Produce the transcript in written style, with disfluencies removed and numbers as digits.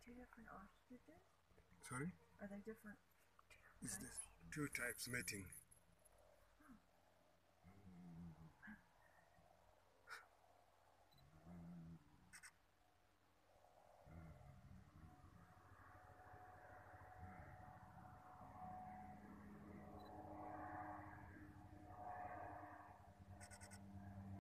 two different ostriches? Sorry? Are they different It's types? the two types mating.